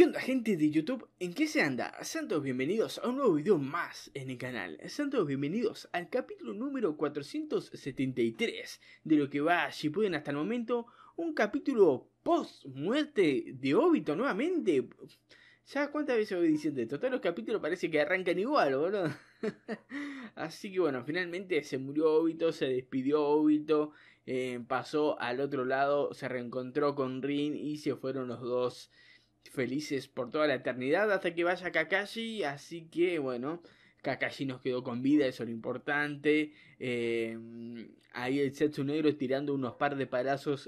¿Qué onda, gente de YouTube? ¿En qué se anda? Sean todos bienvenidos a un nuevo video más en el canal. Sean todos bienvenidos al capítulo número 473 de lo que va Shippuden hasta el momento. Un capítulo post muerte de Obito nuevamente. Ya cuántas veces voy diciendo esto. Todos los capítulos parece que arrancan igual, boludo. Así que bueno, finalmente se murió Obito, se despidió Obito. Pasó al otro lado, se reencontró con Rin y se fueron los dos felices por toda la eternidad hasta que vaya Kakashi. Así que bueno, Kakashi nos quedó con vida, eso es lo importante. Ahí el Zetsu Negro tirando unos par de palazos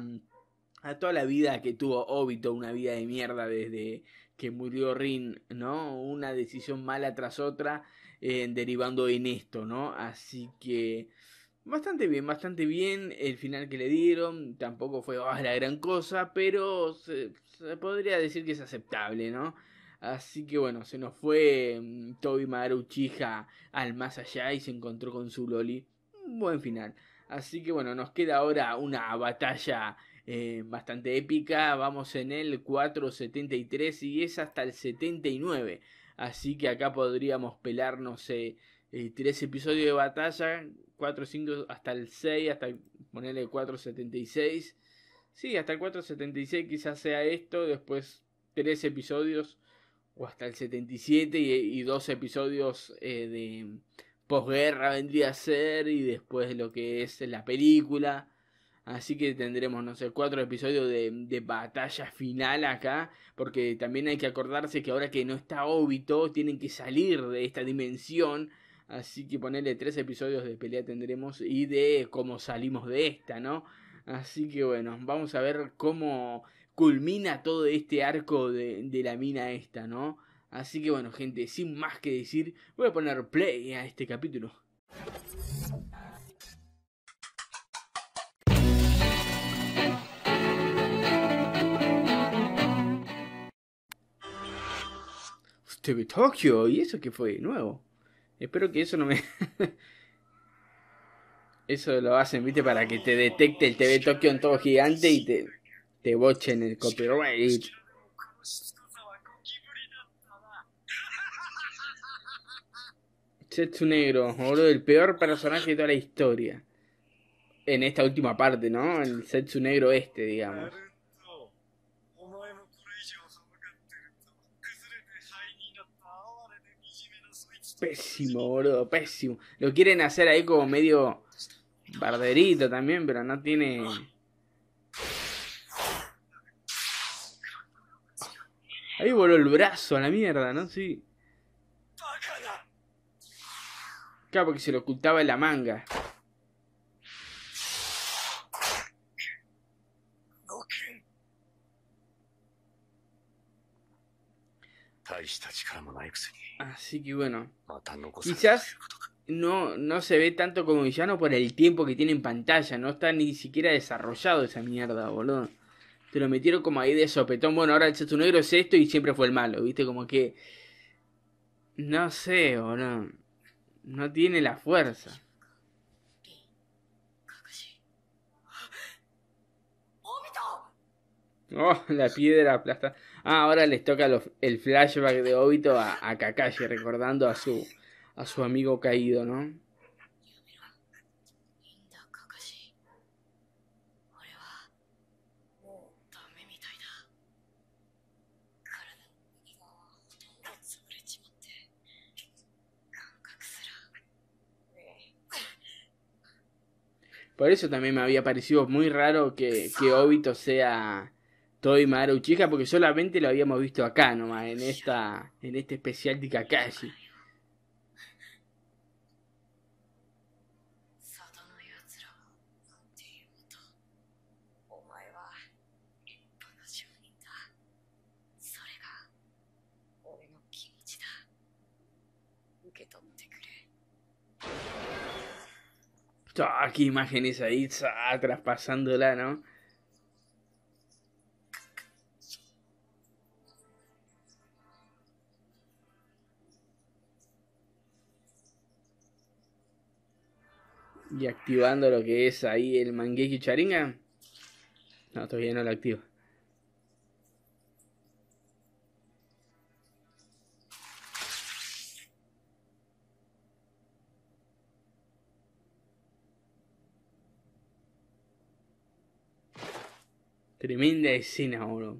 a toda la vida que tuvo Obito, una vida de mierda desde que murió Rin, ¿no? Una decisión mala tras otra, derivando en esto, ¿no? Así que bastante bien el final que le dieron. Tampoco fue la gran cosa, pero se podría decir que es aceptable, ¿no? Así que bueno, se nos fue Tobi Madara Uchiha al más allá y se encontró con su Loli. Un buen final. Así que bueno, nos queda ahora una batalla bastante épica. Vamos en el 473 y es hasta el 79. Así que acá podríamos pelarnos 3 episodios de batalla. 4, 5 hasta el 6, hasta ponerle 476. Sí, hasta el 476 quizás sea esto. Después 3 episodios o hasta el 77 y 2 episodios de posguerra vendría a ser. Y después lo que es la película. Así que tendremos, no sé, 4 episodios de batalla final acá. Porque también hay que acordarse que ahora que no está Obito, tienen que salir de esta dimensión. Así que ponerle 3 episodios de pelea tendremos y de cómo salimos de esta, ¿no? Así que bueno, vamos a ver cómo culmina todo este arco de la mina esta, ¿no? Así que bueno, gente, sin más que decir, voy a poner play a este capítulo. TV Tokio, ¿y eso qué fue? Nuevo. Espero que eso no me... Eso lo hacen, viste, para que te detecte el TV Tokio en todo gigante y te bochen el copyright. Zetsu Negro, boludo, el peor personaje de toda la historia. En esta última parte, ¿no? El Zetsu Negro digamos. Pésimo, boludo, pésimo. Lo quieren hacer ahí como medio barderito también, pero no tiene... Ahí voló el brazo a la mierda, ¿no? Sí. Claro, porque se lo ocultaba en la manga. Así que bueno, quizás no se ve tanto como villano por el tiempo que tiene en pantalla. No está ni siquiera desarrollado esa mierda, boludo. Te lo metieron como ahí de sopetón. Bueno, ahora el Zetsu Negro es esto y siempre fue el malo, ¿viste? Como que... No sé, boludo. No tiene la fuerza. Oh, la piedra aplasta. Ah, ahora les toca el flashback de Obito a Kakashi, recordando a su amigo caído, ¿no? Por eso también me había parecido muy raro que Obito sea Tobi Madara Uchiha, porque solamente lo habíamos visto acá nomás, en este especial de Kakashi. Oh, qué imágenes ahí, traspasándola, ¿no? Y activando lo que es ahí el Mangekyo Sharingan. No, todavía no lo activo. Tremenda escena, boludo.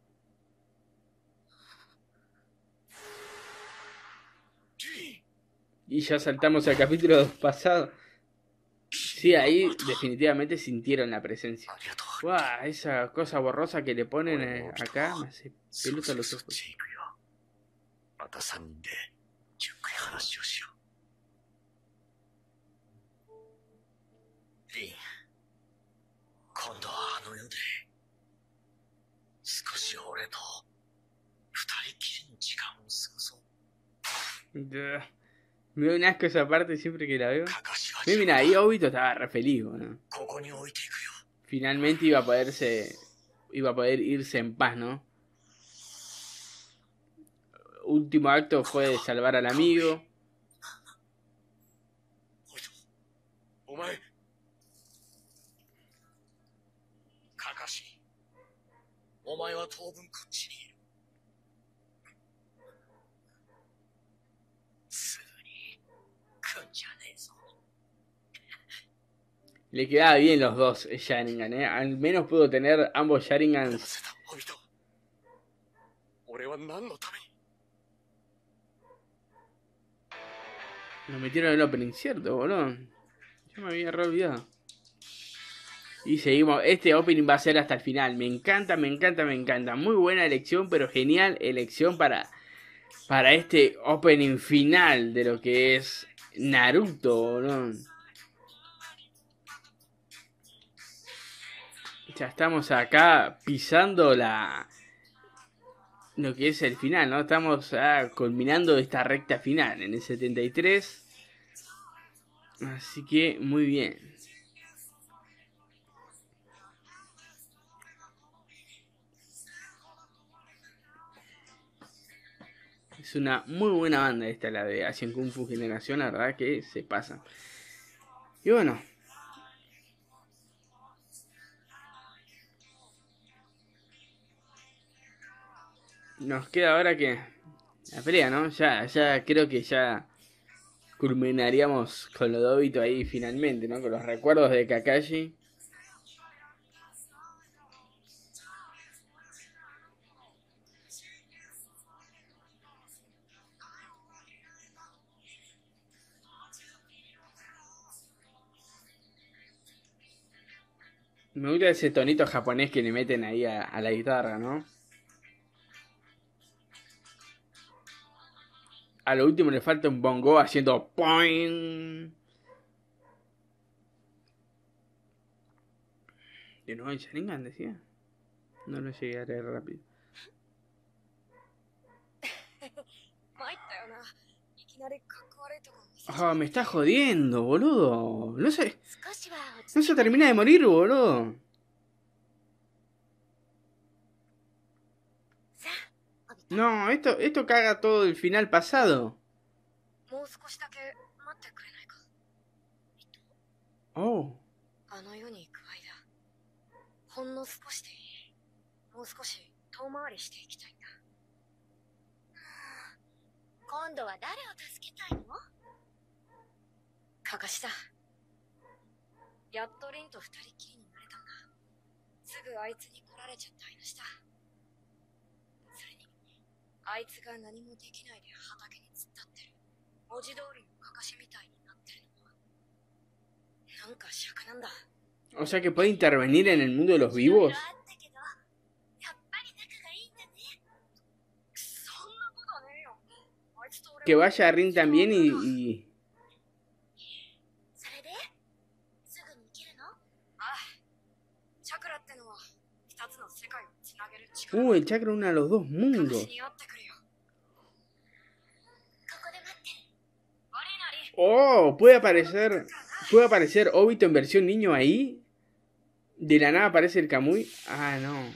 Y ya saltamos al capítulo pasado. Sí, ahí definitivamente sintieron la presencia. ¡Guau! Esa cosa borrosa que le ponen acá me hace pelota los ojos. また3人でゆっくり話をしよう。リン、今度はあの世で少し俺と二人きりの時間を過ごそう。 Me da un asco esa parte siempre que la veo. Mira, ahí Obito estaba re feliz, ¿no? Finalmente iba a poder irse en paz, ¿no? Último acto fue salvar al amigo. Le quedaba bien los dos Sharingan, ¿eh? Al menos pudo tener ambos Sharingans. Nos metieron en el opening, ¿cierto, boludo? Yo me había re olvidado. Y seguimos. Este opening va a ser hasta el final. Me encanta, me encanta, me encanta. Muy buena elección, pero genial elección para este opening final de lo que es Naruto, boludo. Ya estamos acá pisando lo que es el final, ¿no? Estamos culminando esta recta final en el 73. Así que muy bien. Es una muy buena banda esta, la de Asian Kung Fu Generación, la verdad que se pasa. Y bueno. Nos queda ahora que la pelea, ¿no? Ya creo que ya culminaríamos con lo de Obito ahí finalmente, ¿no? Con los recuerdos de Kakashi. Me gusta ese tonito japonés que le meten ahí a la guitarra, ¿no? A lo último le falta un bongo haciendo poing. ¿De nuevo en Sharingan decía? No lo llegué a leer rápido. Oh, me está jodiendo, boludo. No se termina de morir, boludo. No, esto caga todo el final pasado. Oh. ほんの少しでいい。もう少し遠回りしていきたいんだ。今度は誰を助けたいの？かかしだ。やっとリンと二人きりになれたんだ。すぐあいつに来られちゃった話だ。それに、あいつが何もできないで畑に突っ立ってる。文字通りのかかしみたいになってるのは。なんか尺なんだ。 O sea que puede intervenir en el mundo de los vivos. Que vaya a Rin también y... el chakra une a los dos mundos. Oh, puede aparecer Obito en versión niño ahí. De la nada aparece el Kamui. Ah, no.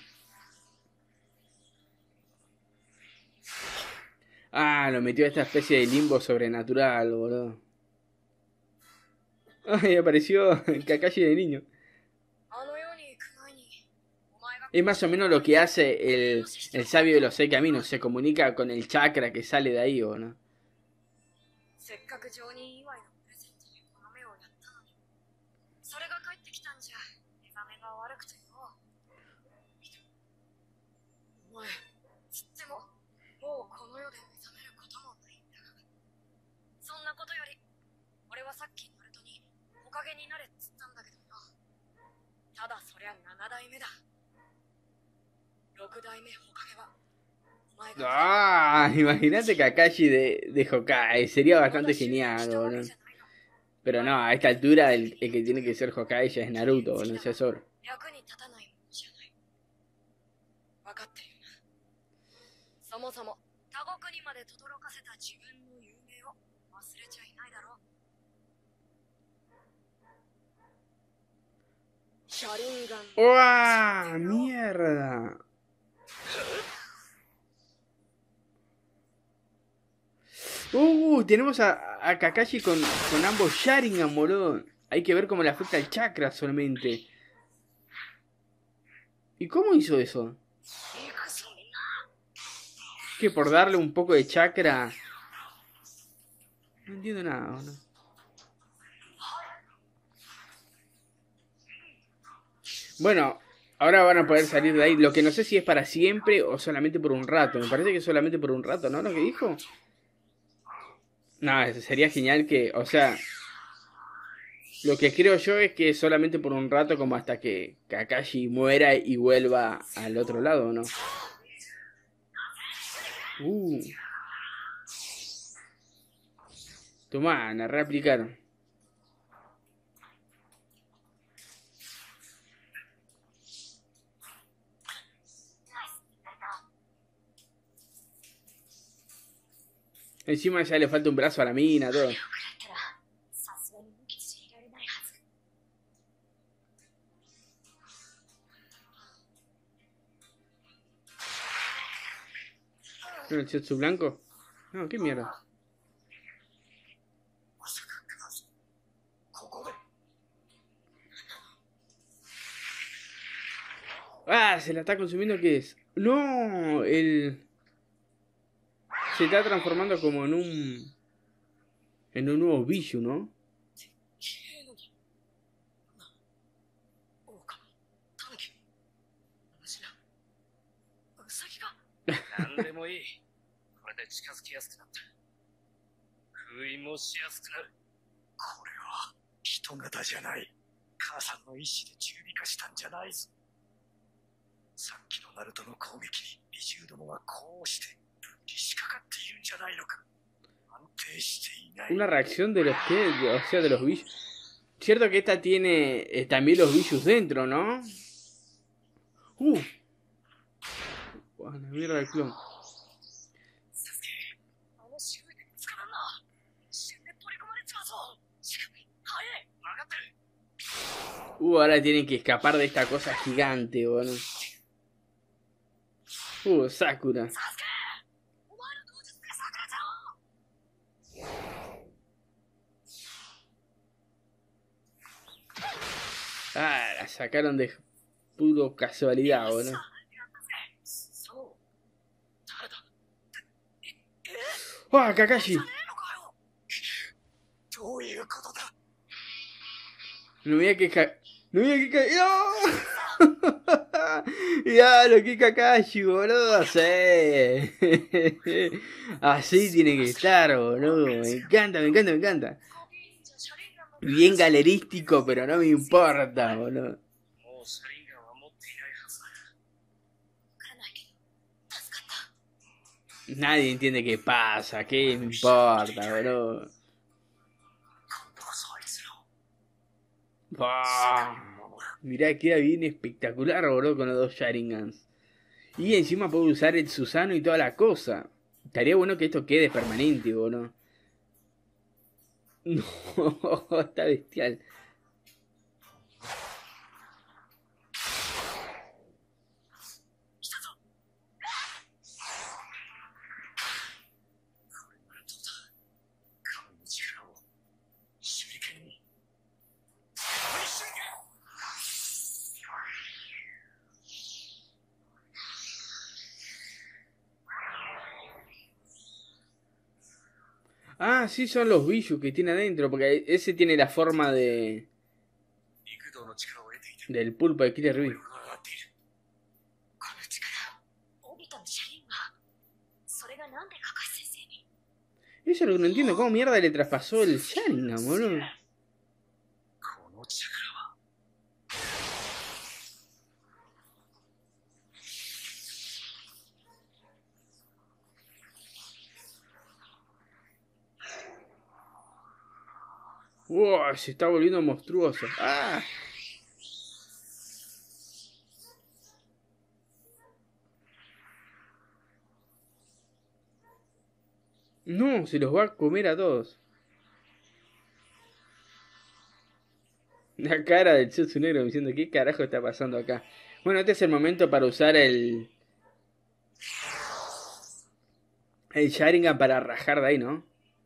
Ah, lo metió a esta especie de limbo sobrenatural, boludo. Ay, apareció el Kakashi de niño. Es más o menos lo que hace el sabio de los 6 caminos. Se comunica con el chakra que sale de ahí, boludo. 代目だ。6代目ホカゲはお前が Ah, imagínate Kakashi de Hokage. Sería bastante genial, boludo. Pero no, a esta altura el que tiene que ser Hokage ya es Naruto, boludo, ya es Zoro. 役に立たないものじゃない。分かっているな。そもそも他国にまで轟かせた自分の有名を忘れちゃいないだろう。シャリンガン。 ¡Uah! ¡Mierda! Tenemos a Kakashi con ambos Sharingan, boludo. Hay que ver cómo le afecta el chakra solamente. ¿Y cómo hizo eso? ¿Que por darle un poco de chakra? No entiendo nada, boludo. Bueno, ahora van a poder salir de ahí. Lo que no sé si es para siempre o solamente por un rato. Me parece que es solamente por un rato, ¿no? Lo que dijo. No, eso sería genial que, o sea, lo que creo yo es que solamente por un rato, como hasta que Kakashi muera y vuelva al otro lado, ¿no? Tomá, la reaplicaron. Encima ya le falta un brazo a la mina, todo. ¿No el Setsu blanco? No, qué mierda. Ah, se la está consumiendo, ¿qué es? No, se está transformando como en un nuevo Bishu, ¿no? 何でもいい。これで近づきやすくなった。封印もしやすくなる。これは人型じゃない。母さんの意志で中微化したんじゃないぞ。さっきのナルトの攻撃に美獣どもはこうして分離しかかっているんじゃないのか。安定していない。 Una reacción de los que, o sea, de los Bishus. Cierto que esta tiene también los Bishus dentro, ¿no? Bueno, mi reacción. Ahora tienen que escapar de esta cosa gigante, boludo. Sakura. Ah, la sacaron de puro casualidad, boludo. ¡Ah, Kakashi! No voy a quejar. No voy a quejar. ¡No! Ya, lo que Kakashi, boludo. Así. Así tiene que estar, boludo. Me encanta, me encanta, me encanta. Bien galerístico, pero no me importa, boludo. Nadie entiende qué pasa, qué me importa, boludo. Mirá, queda bien espectacular, boludo, con los dos Sharingans. Y encima puedo usar el Susanoo y toda la cosa. Estaría bueno que esto quede permanente, boludo. No, está bestial. Ah, sí, son los Bishu que tiene adentro, porque ese tiene la forma del pulpo de Killer Bee. Eso es lo que no entiendo, ¿cómo mierda le traspasó el Sharingan, boludo? Wow, se está volviendo monstruoso. ¡Ah! No, se los va a comer a todos. La cara del Zetsu negro diciendo, ¿qué carajo está pasando acá? Bueno, este es el momento para usar el Sharingan para rajar de ahí, ¿no?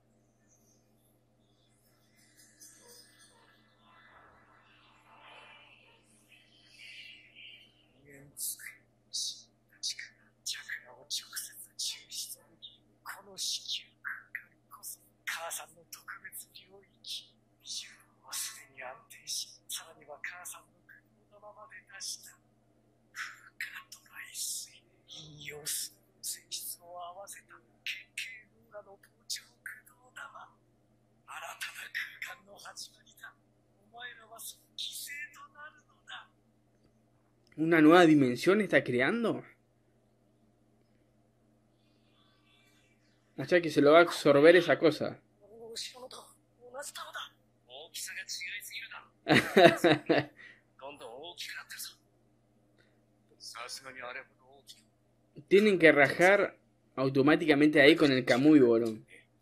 ¿Una nueva dimensión está creando? O sea que se lo va a absorber esa cosa. Tienen que rajar automáticamente ahí con el Kamui, boludo.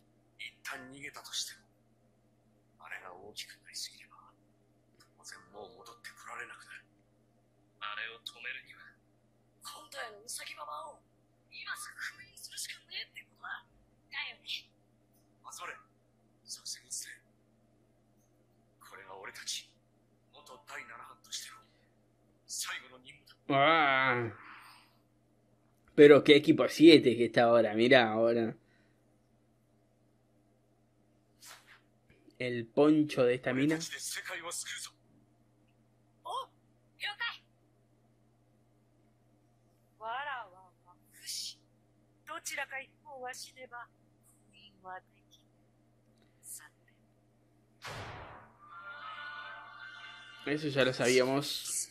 Ah, pero qué equipo 7 que está ahora, mirá ahora. El poncho de esta mina. ちらか一方が死ねば封印はできぬ。さて。 Eso ya lo sabíamos.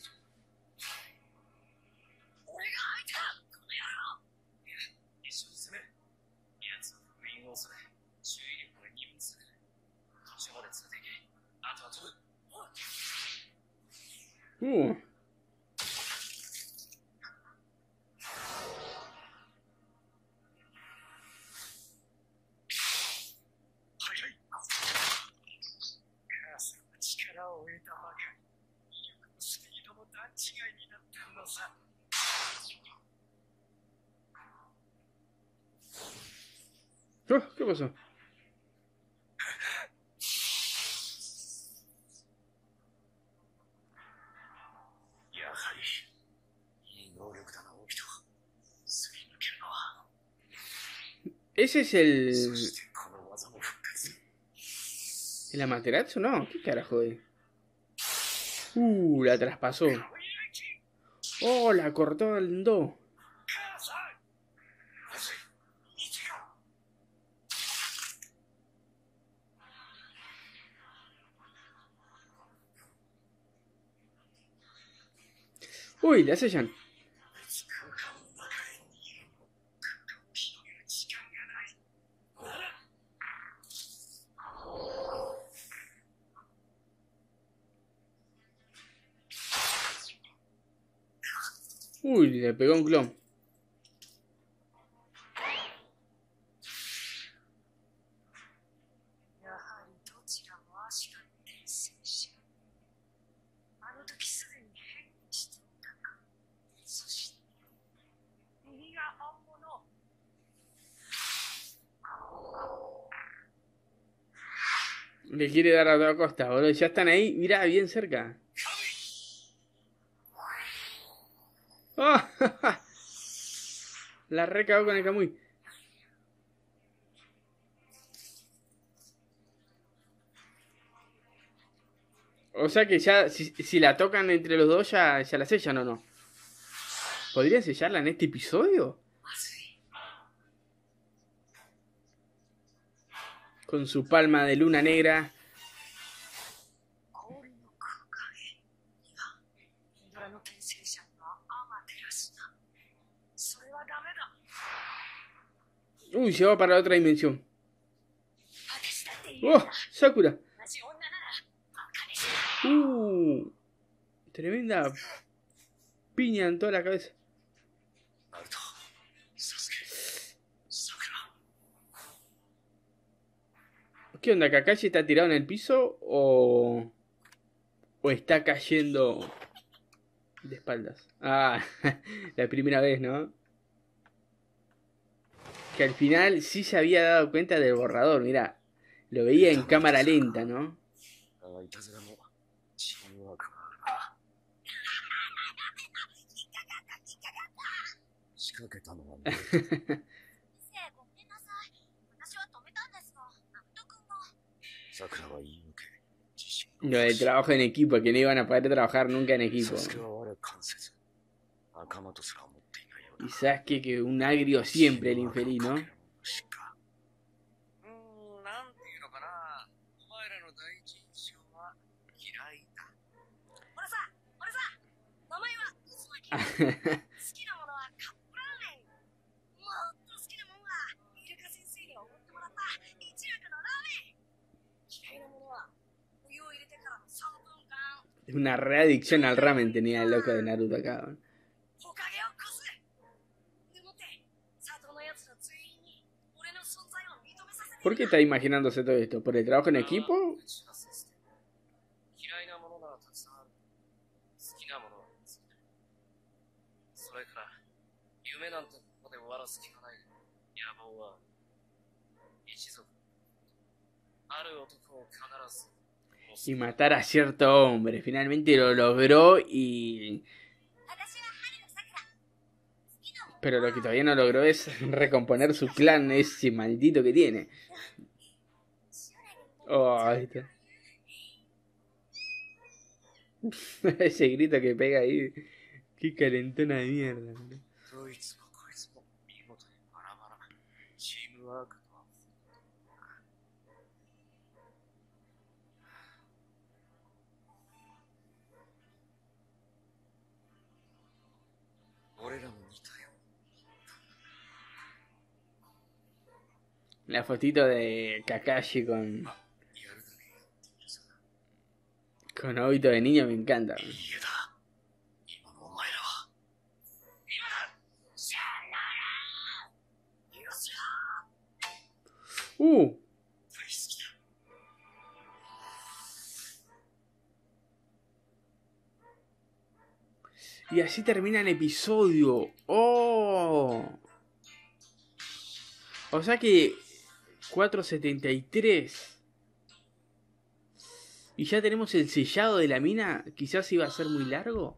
Uh. ¿Qué pasó? ¿Ese es el Amaterasu? No, ¿qué carajo es? La traspasó. Oh, la cortó en dos. Uy, la sellan. Uy, le pegó un clon. Le quiere dar a toda costa, boludo. Ya están ahí, mirá, bien cerca. ¡Oh! La recagó con el Kamui. O sea que ya, si la tocan entre los dos, ya la sellan o no. ¿Podrían sellarla en este episodio? Con su palma de luna negra. Uy, se va para la otra dimensión. ¡Oh! ¡Sakura! Tremenda piña en toda la cabeza. ナルト、サスケ、さくら。 ¿Qué onda? ¿Kakashi está tirado en el piso o está cayendo de espaldas? Ah, la primera vez, ¿no? Que al final sí se había dado cuenta del borrador, mirá. Lo veía en cámara lenta, ¿no? いたずらもチームワークがあるな。仕掛けたのはね。 先生、ごめんなさい。私は止めたんですが、ナルト君が。 さくらは言い抜け、自信 Lo de trabajo en equipo, que no iban a poder trabajar nunca en equipo. サスケは我関せず、仲間とすら思っていないよう Y だ。 Sasuke, que un agrio siempre el infeliz, ¿no? なんていうのかな。お前らの第一印象は嫌いだ。 俺さ、名前は渦巻き。好きなものはカップラーメン。もっと好きなものはイルカ先生におごってもらった一楽のラーメン。嫌いなものはお湯を入れてからの3分間。 Una readicción al ramen tenía el loco de Naruto acá, ¿no? ほかげをこす。でもって佐藤のやつら全員に俺の存在を認めさせて。 ¿Por qué está imaginándose todo esto? ¿Por el trabajo en equipo? 嫌いなものならたくさんある。好きなものは別に。それから夢なんてここで終わらす気がない。野望は一族。ある男を必ず。 Y matar a cierto hombre. Finalmente lo logró y... Pero lo que todavía no logró es recomponer su clan, ese maldito que tiene. Oh, ahí está. Ese grito que pega ahí. Qué calentona de mierda. どいつもこいつも見事にバラバラ。チームワークとは。俺らも似たよ。 La fotito de Kakashi やるだけやってさ。 con Obito de niño me encanta. いい家だ。今のお前らは。今だ。さよなら。よっしゃ。大好きだ。 Y así termina el episodio. ¡Oh! O sea que 473. Y ya tenemos el sellado de la mina. Quizás iba a ser muy largo.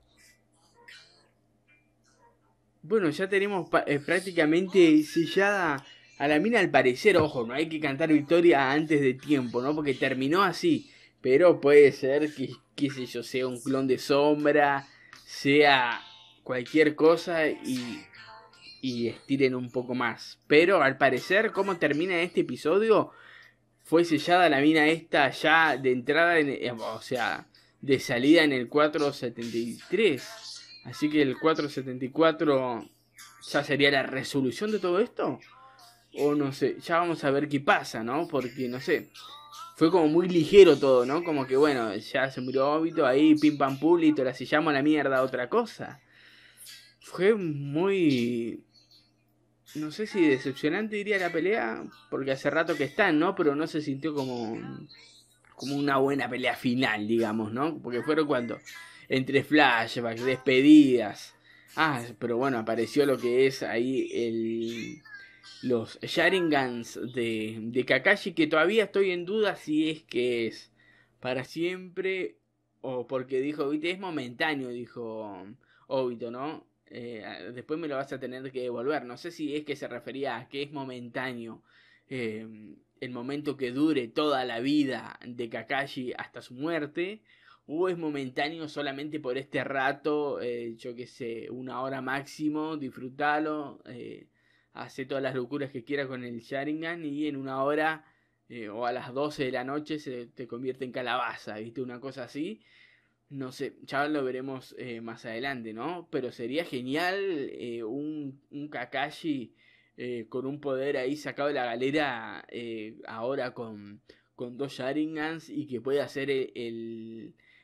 Bueno, ya tenemos prácticamente sellada a la mina al parecer. Ojo, no hay que cantar victoria antes de tiempo, ¿no? Porque terminó así. Pero puede ser que, qué sé yo, sea un clon de sombra, sea cualquier cosa y estiren un poco más. Pero al parecer, como termina este episodio, fue sellada la mina esta ya de entrada, o sea, de salida en el 473. Así que el 474 ya sería la resolución de todo esto. O no sé, ya vamos a ver qué pasa, ¿no? Porque no sé, fue como muy ligero todo, ¿no? Como que bueno, ya se murió Obito, ahí pim pam pulito, la sellamos a la mierda, otra cosa. Fue muy... No sé si decepcionante diría la pelea, porque hace rato que están, ¿no? Pero no se sintió como una buena pelea final, digamos, ¿no? Porque fueron cuando... Entre flashbacks, despedidas. Ah, pero bueno, apareció lo que es ahí los Sharingans de Kakashi, que todavía estoy en duda si es que es para siempre o porque dijo, viste, es momentáneo, dijo Obito, ¿no? Después me lo vas a tener que devolver. No sé si es que se refería a que es momentáneo, el momento que dure toda la vida de Kakashi hasta su muerte, o es momentáneo solamente por este rato, yo que sé, 1 hora máximo, disfrútalo, hace todas las locuras que quiera con el Sharingan y en 1 hora o a las 12 de la noche se te convierte en calabaza, ¿viste? Una cosa así. No sé, ya lo veremos más adelante, ¿no? Pero sería genial un Kakashi con un poder ahí sacado de la galera ahora con 2 Sharingans y que pueda hacer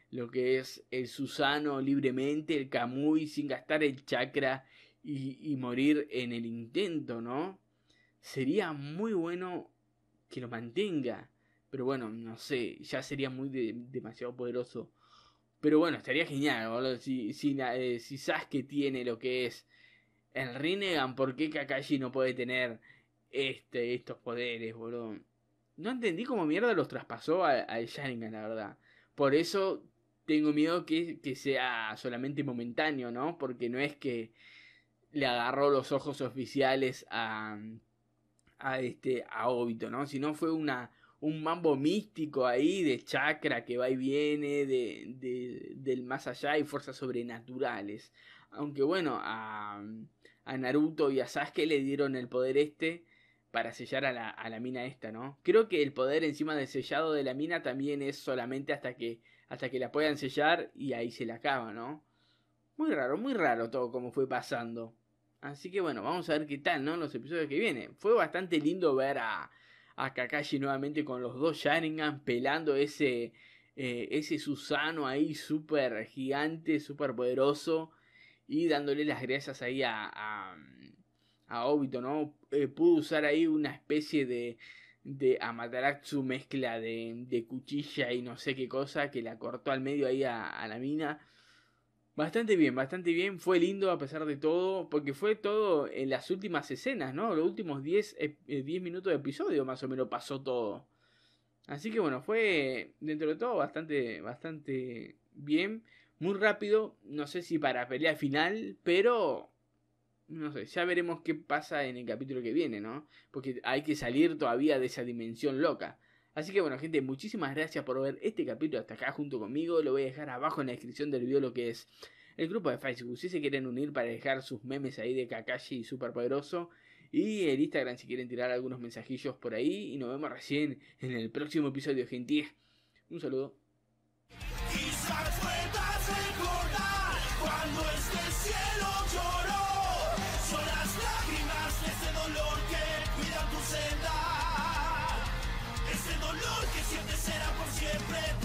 lo que es el Susanoo libremente, el Kamui, sin gastar el chakra y morir en el intento, ¿no? Sería muy bueno que lo mantenga. Pero bueno, no sé, ya sería demasiado poderoso. Pero bueno, estaría genial, boludo. Si Sasuke tiene lo que es el Rinnegan, ¿por qué Kakashi no puede tener estos poderes, boludo? No entendí cómo mierda los traspasó al Sharingan, la verdad. Por eso tengo miedo que sea solamente momentáneo, ¿no? Porque no es que le agarró los ojos oficiales a Obito, ¿no? Sino fue un mambo místico ahí de chakra que va y viene del más allá y fuerzas sobrenaturales. Aunque bueno, a Naruto y a Sasuke le dieron el poder para sellar a la mina esta, ¿no? Creo que el poder encima del sellado de la mina también es solamente hasta que la puedan sellar y ahí se la acaba, ¿no? Muy raro todo como fue pasando. Así que bueno, vamos a ver qué tal, ¿no? Los episodios que vienen. Fue bastante lindo ver a Kakashi nuevamente con los dos Sharingan pelando ese Susanoo ahí súper gigante, súper poderoso. Y dándole las gracias ahí a Obito, ¿no? Pudo usar ahí una especie de Amaterasu mezcla de cuchilla y no sé qué cosa que la cortó al medio ahí a la mina. Bastante bien, fue lindo a pesar de todo, porque fue todo en las últimas escenas, ¿no? Los últimos 10 minutos de episodio más o menos pasó todo. Así que bueno, fue dentro de todo bastante bien, muy rápido, no sé si para pelea final, pero no sé, ya veremos qué pasa en el capítulo que viene, ¿no? Porque hay que salir todavía de esa dimensión loca. Así que bueno, gente, muchísimas gracias por ver este capítulo hasta acá junto conmigo. Lo voy a dejar abajo en la descripción del video lo que es el grupo de Facebook, si se quieren unir para dejar sus memes ahí de Kakashi superpoderoso. Y el Instagram si quieren tirar algunos mensajillos por ahí. Y nos vemos recién en el próximo episodio, gente. Un saludo. Quizás puedas recordar cuando este cielo lloró. Son las lágrimas de ese dolor que cuida tu senda. Ese dolor que siempre será por siempre.